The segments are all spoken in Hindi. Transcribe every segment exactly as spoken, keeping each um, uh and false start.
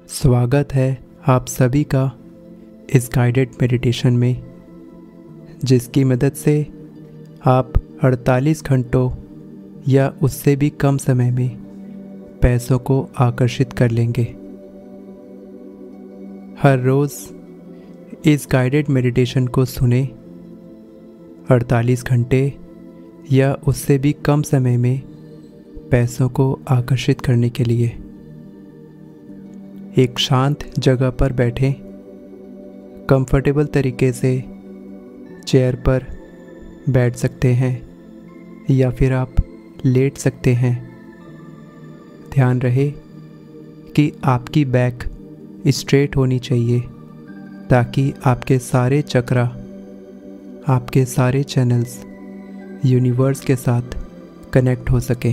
स्वागत है आप सभी का इस गाइडेड मेडिटेशन में, जिसकी मदद से आप अड़तालीस घंटों या उससे भी कम समय में पैसों को आकर्षित कर लेंगे। हर रोज़ इस गाइडेड मेडिटेशन को सुने। अड़तालीस घंटे या उससे भी कम समय में पैसों को आकर्षित करने के लिए एक शांत जगह पर बैठें। कंफर्टेबल तरीके से चेयर पर बैठ सकते हैं या फिर आप लेट सकते हैं। ध्यान रहे कि आपकी बैक स्ट्रेट होनी चाहिए ताकि आपके सारे चक्रा, आपके सारे चैनल्स यूनिवर्स के साथ कनेक्ट हो सके।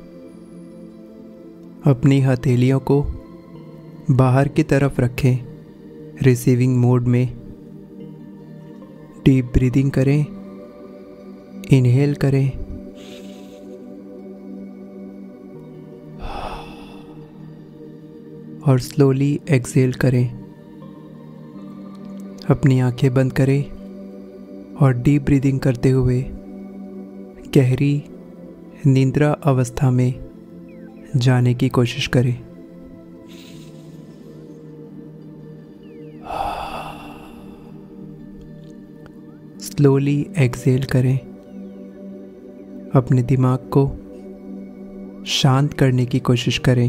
अपनी हथेलियों को बाहर की तरफ रखें रिसीविंग मोड में। डीप ब्रीदिंग करें, इनहेल करें और स्लोली एक्सहेल करें। अपनी आंखें बंद करें और डीप ब्रीदिंग करते हुए गहरी निद्रा अवस्था में जाने की कोशिश करें। स्लोली एक्सहेल करें। अपने दिमाग को शांत करने की कोशिश करें।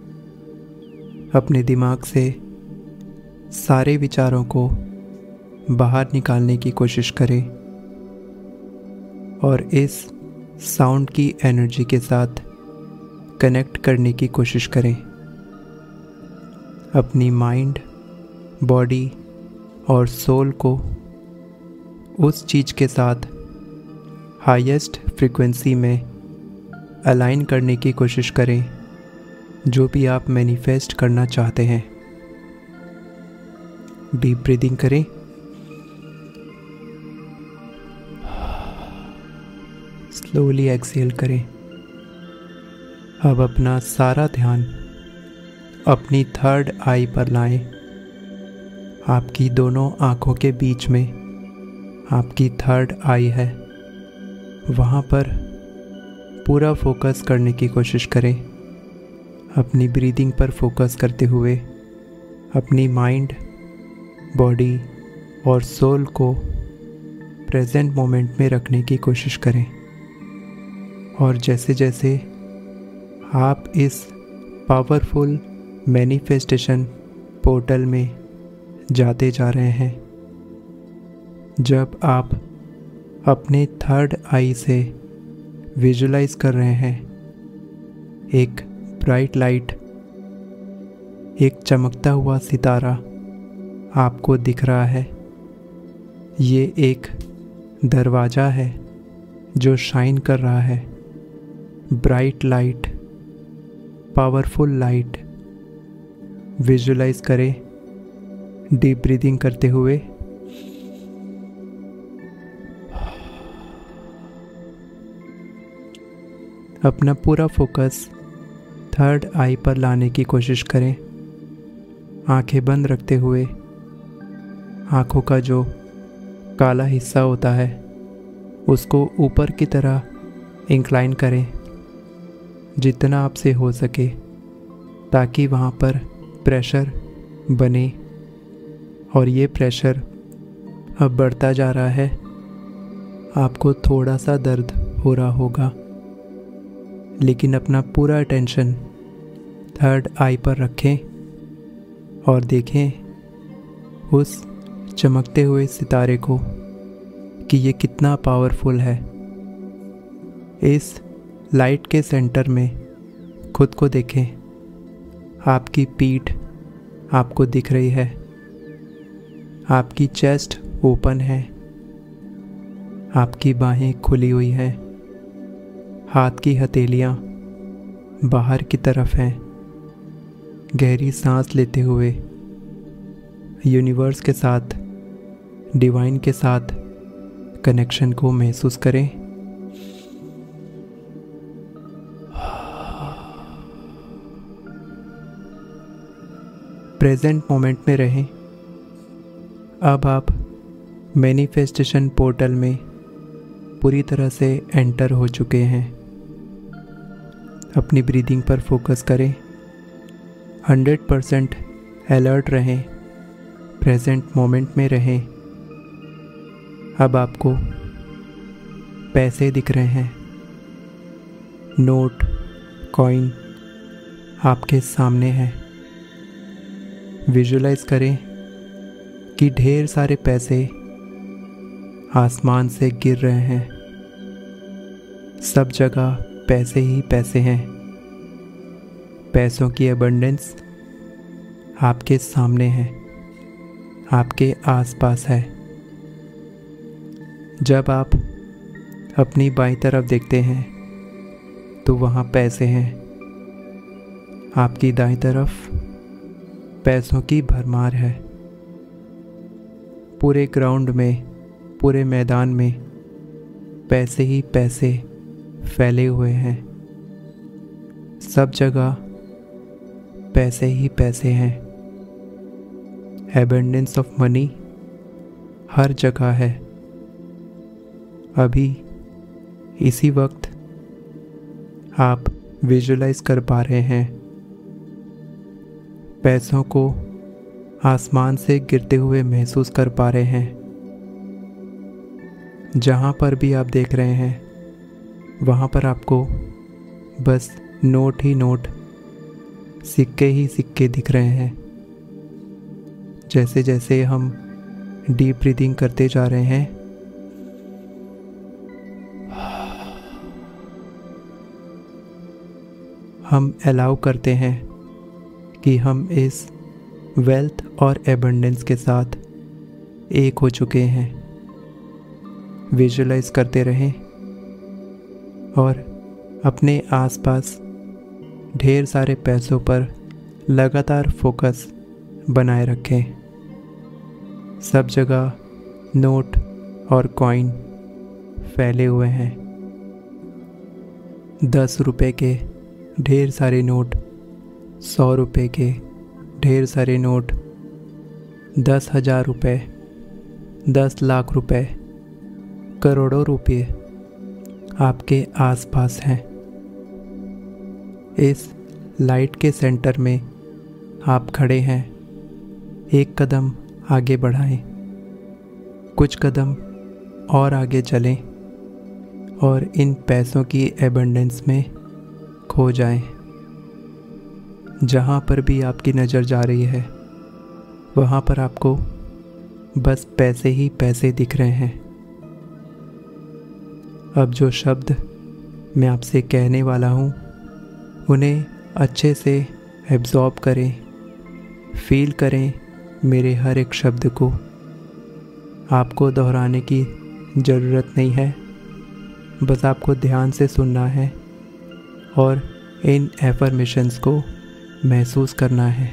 अपने दिमाग से सारे विचारों को बाहर निकालने की कोशिश करें और इस साउंड की एनर्जी के साथ कनेक्ट करने की कोशिश करें। अपनी माइंड, बॉडी और सोल को उस चीज़ के साथ हाईएस्ट फ्रीक्वेंसी में अलाइन करने की कोशिश करें जो भी आप मैनिफेस्ट करना चाहते हैं। डीप ब्रीदिंग करें। स्लोली एक्सहेल करें। अब अपना सारा ध्यान अपनी थर्ड आई पर लाएं। आपकी दोनों आँखों के बीच में आपकी थर्ड आई है, वहाँ पर पूरा फोकस करने की कोशिश करें। अपनी ब्रीदिंग पर फोकस करते हुए अपनी माइंड, बॉडी और सोल को प्रेजेंट मोमेंट में रखने की कोशिश करें। और जैसे जैसे आप इस पावरफुल मैनिफेस्टेशन पोर्टल में जाते जा रहे हैं, जब आप अपने थर्ड आई से विजुलाइज कर रहे हैं एक ब्राइट लाइट, एक चमकता हुआ सितारा आपको दिख रहा है। ये एक दरवाज़ा है जो शाइन कर रहा है। Bright light, powerful light visualise करें डीप ब्रीदिंग करते हुए। अपना पूरा फोकस थर्ड आई पर लाने की कोशिश करें। आंखें बंद रखते हुए आंखों का जो काला हिस्सा होता है उसको ऊपर की तरह इंक्लाइन करें जितना आपसे हो सके, ताकि वहाँ पर प्रेशर बने। और ये प्रेशर अब बढ़ता जा रहा है। आपको थोड़ा सा दर्द हो रहा होगा, लेकिन अपना पूरा अटेंशन थर्ड आई पर रखें और देखें उस चमकते हुए सितारे को कि ये कितना पावरफुल है। इस लाइट के सेंटर में खुद को देखें। आपकी पीठ आपको दिख रही है, आपकी चेस्ट ओपन है, आपकी बाहें खुली हुई हैं, हाथ की हथेलियाँ बाहर की तरफ हैं। गहरी सांस लेते हुए यूनिवर्स के साथ, डिवाइन के साथ कनेक्शन को महसूस करें। प्रेजेंट मोमेंट में रहें। अब आप मैनिफेस्टेशन पोर्टल में पूरी तरह से एंटर हो चुके हैं। अपनी ब्रीदिंग पर फोकस करें। हंड्रेड परसेंट अलर्ट रहें, प्रेजेंट मोमेंट में रहें। अब आपको पैसे दिख रहे हैं, नोट, कॉइन आपके सामने हैं। विजुलाइज करें कि ढेर सारे पैसे आसमान से गिर रहे हैं। सब जगह पैसे ही पैसे हैं। पैसों की अबंडेंस आपके सामने है, आपके आसपास है। जब आप अपनी बाईं तरफ देखते हैं तो वहाँ पैसे हैं। आपकी दाईं तरफ पैसों की भरमार है। पूरे ग्राउंड में, पूरे मैदान में पैसे ही पैसे फैले हुए हैं। सब जगह पैसे ही पैसे हैं। एबंडेंस ऑफ मनी हर जगह है। अभी इसी वक्त आप विजुलाइज कर पा रहे हैं पैसों को आसमान से गिरते हुए महसूस कर पा रहे हैं। जहाँ पर भी आप देख रहे हैं वहाँ पर आपको बस नोट ही नोट, सिक्के ही सिक्के दिख रहे हैं। जैसे जैसे हम डीप ब्रीदिंग करते जा रहे हैं, हम अलाउ करते हैं कि हम इस वेल्थ और एबंडेंस के साथ एक हो चुके हैं। विजुलाइज करते रहें और अपने आसपास ढेर सारे पैसों पर लगातार फोकस बनाए रखें। सब जगह नोट और कॉइन फैले हुए हैं। दस रुपए के ढेर सारे नोट, सौ रुपये के ढेर सारे नोट, दस हजार रुपये, दस लाख रुपए, करोड़ों रुपये आपके आसपास हैं। इस लाइट के सेंटर में आप खड़े हैं। एक कदम आगे बढ़ाएं, कुछ कदम और आगे चलें और इन पैसों की एबंडेंस में खो जाएं। जहाँ पर भी आपकी नज़र जा रही है वहाँ पर आपको बस पैसे ही पैसे दिख रहे हैं। अब जो शब्द मैं आपसे कहने वाला हूँ उन्हें अच्छे से एब्जॉर्ब करें, फील करें मेरे हर एक शब्द को। आपको दोहराने की ज़रूरत नहीं है, बस आपको ध्यान से सुनना है और इन एफर्मेशंस को महसूस करना है।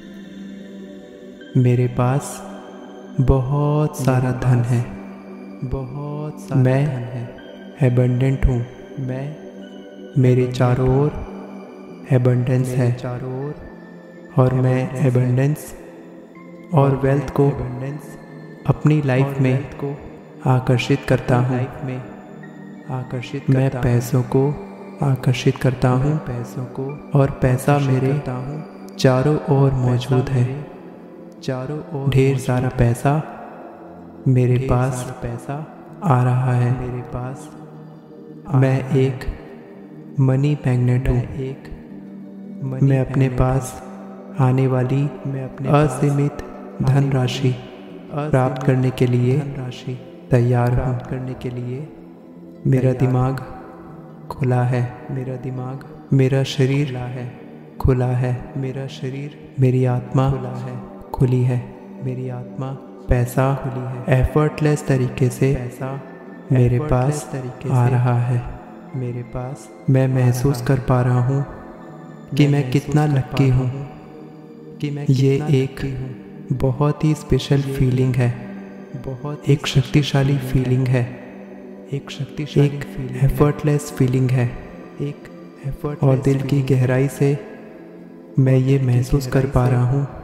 मेरे पास बहुत सारा धन है, बहुत सारा मैं धन है, एबंडेंट हूँ। मैं मेरे चारों ओर एबंडेंस है, चारों ओर और मैं एबंडेंस और वेल्थ को अपनी लाइफ में को आकर्षित करता हूँ। में आकर्षित मैं पैसों को आकर्षित करता हूँ, पैसों को, और पैसा मेरे चारों ओर मौजूद है। चारों ओर ढेर सारा पैसा मेरे पास पैसा आ रहा है। मेरे पास मैं एक मनी मैग्नेट हूँ। एक मैं अपने पास आने वाली मैं अपने असीमित धनराशि प्राप्त करने के लिए राशि तैयार हूँ। करने के लिए मेरा दिमाग खुला है। मेरा दिमाग मेरा शरीर खुला है खुला है मेरा शरीर मेरी आत्मा खुला है खुली है मेरी आत्मा पैसा खुली है। एफर्टलेस तरीके से पैसा मेरे पास तरीके आ रहा है। मेरे पास मैं महसूस कर पा रहा हूँ कि मैं कितना लक्की हूँ कि मैं ये एक बहुत ही स्पेशल फीलिंग है, बहुत एक शक्तिशाली फीलिंग है, एक शक्तिशाली एक एफर्टलेस फीलिंग है। एक एफर्ट और दिल की गहराई से मैं ये महसूस कर पा रहा हूँ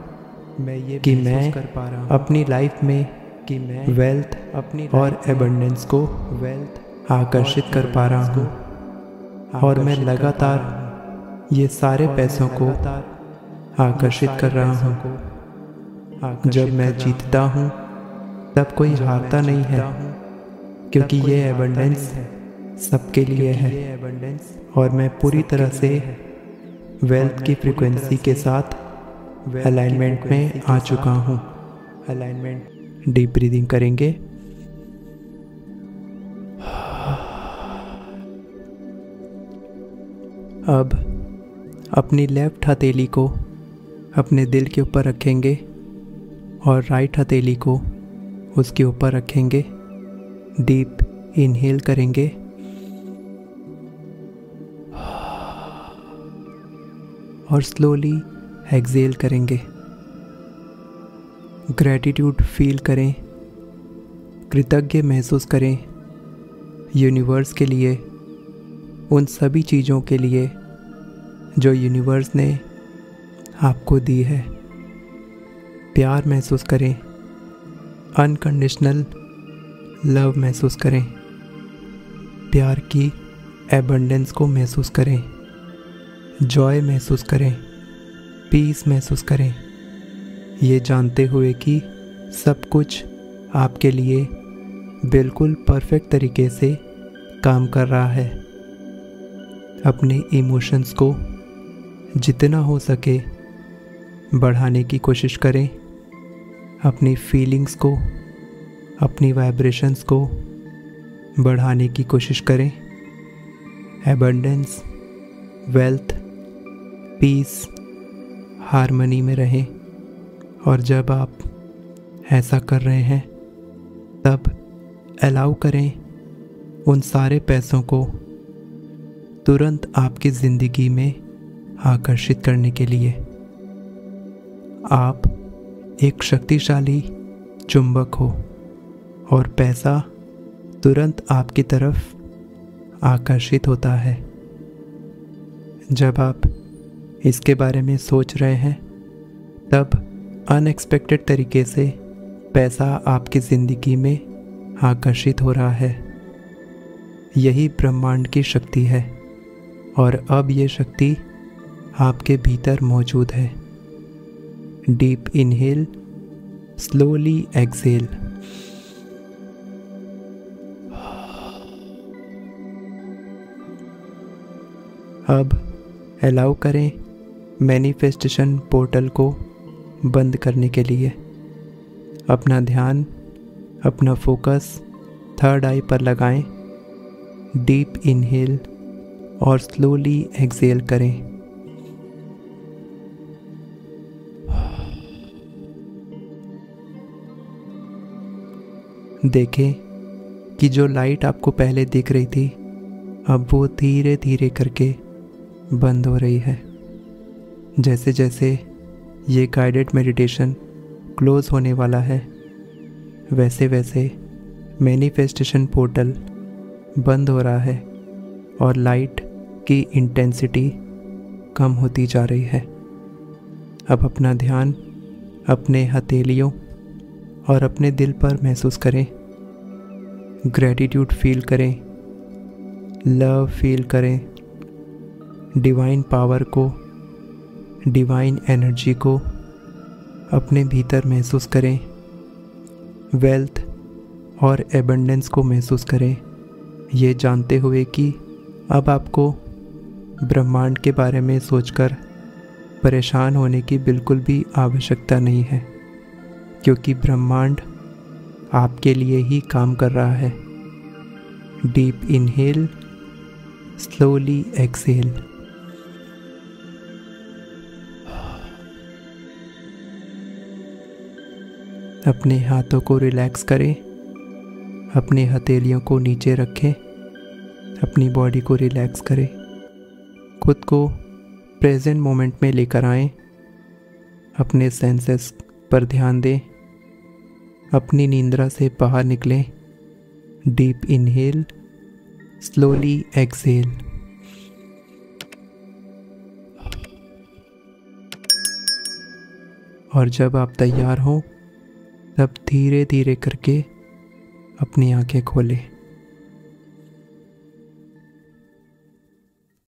मैं ये कि मैं कर पा रहा हूँ अपनी लाइफ में कि मैं वेल्थ अपनी और एबंडेंस को वेल्थ आकर्षित कर पा रहा हूँ और मैं लगातार ये सारे पैसों को आकर्षित कर रहा हूँ। जब मैं जीतता हूँ तब कोई हारता नहीं है, क्योंकि ये एबंडेंस सबके लिए है और मैं पूरी तरह से वेल्थ की फ्रीक्वेंसी के साथ अलाइनमेंट में आ चुका हूँ। अलाइनमेंट डीप ब्रीदिंग करेंगे। अब अपनी लेफ्ट हथेली को अपने दिल के ऊपर रखेंगे और राइट हथेली को उसके ऊपर रखेंगे। डीप इनहेल करेंगे और स्लोली एक्सहेल करेंगे। ग्रैटिट्यूड फील करें, कृतज्ञ महसूस करें यूनिवर्स के लिए, उन सभी चीज़ों के लिए जो यूनिवर्स ने आपको दी है। प्यार महसूस करें, अनकंडीशनल लव महसूस करें, प्यार की एबंडेंस को महसूस करें, जॉय महसूस करें, पीस महसूस करें, ये जानते हुए कि सब कुछ आपके लिए बिल्कुल परफेक्ट तरीके से काम कर रहा है। अपने इमोशंस को जितना हो सके बढ़ाने की कोशिश करें। अपनी फीलिंग्स को, अपनी वाइब्रेशंस को बढ़ाने की कोशिश करें। एबंडेंस, वेल्थ, पीस, हार्मनी में रहें। और जब आप ऐसा कर रहे हैं तब अलाउ करें उन सारे पैसों को तुरंत आपकी ज़िंदगी में आकर्षित करने के लिए। आप एक शक्तिशाली चुंबक हो और पैसा तुरंत आपकी तरफ आकर्षित होता है। जब आप इसके बारे में सोच रहे हैं तब अनएक्सपेक्टेड तरीके से पैसा आपकी ज़िंदगी में आकर्षित हो रहा है। यही ब्रह्मांड की शक्ति है और अब ये शक्ति आपके भीतर मौजूद है। Deep inhale, slowly exhale. अब अलाउ करें मैनिफेस्टेशन पोर्टल को बंद करने के लिए। अपना ध्यान, अपना फोकस थर्ड आई पर लगाएं। डीप इनहेल और स्लोली एक्सहेल करें। देखें कि जो लाइट आपको पहले दिख रही थी अब वो धीरे धीरे करके बंद हो रही है। जैसे जैसे ये गाइडेड मेडिटेशन क्लोज होने वाला है वैसे वैसे मैनिफेस्टेशन पोर्टल बंद हो रहा है और लाइट की इंटेंसिटी कम होती जा रही है। अब अपना ध्यान अपने हथेलियों और अपने दिल पर महसूस करें। ग्रैटिट्यूड फील करें, लव फील करें, डिवाइन पावर को, डिवाइन एनर्जी को अपने भीतर महसूस करें। वेल्थ और एबंडेंस को महसूस करें, ये जानते हुए कि अब आपको ब्रह्मांड के बारे में सोचकर परेशान होने की बिल्कुल भी आवश्यकता नहीं है, क्योंकि ब्रह्मांड आपके लिए ही काम कर रहा है। Deep inhale, slowly exhale. अपने हाथों को रिलैक्स करें, अपनी हथेलियों को नीचे रखें, अपनी बॉडी को रिलैक्स करें, खुद को प्रेजेंट मोमेंट में लेकर आएं, अपने सेंसेस पर ध्यान दें, अपनी नींद्रा से बाहर निकलें। Deep inhale, slowly exhale. और जब आप तैयार हों तब धीरे धीरे करके अपनी आंखें खोलें।